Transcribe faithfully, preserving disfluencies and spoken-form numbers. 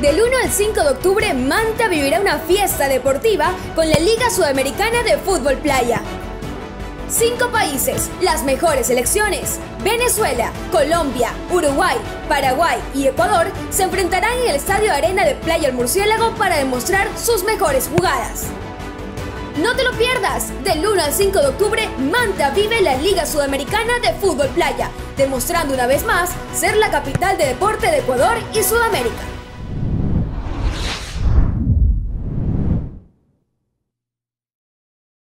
Del uno al cinco de octubre, Manta vivirá una fiesta deportiva con la Liga Sudamericana de Fútbol Playa. Cinco países, las mejores selecciones, Venezuela, Colombia, Uruguay, Paraguay y Ecuador, se enfrentarán en el Estadio Arena de Playa El Murciélago para demostrar sus mejores jugadas. No te lo pierdas, del uno al cinco de octubre, Manta vive la Liga Sudamericana de Fútbol Playa, demostrando una vez más ser la capital de deporte de Ecuador y Sudamérica.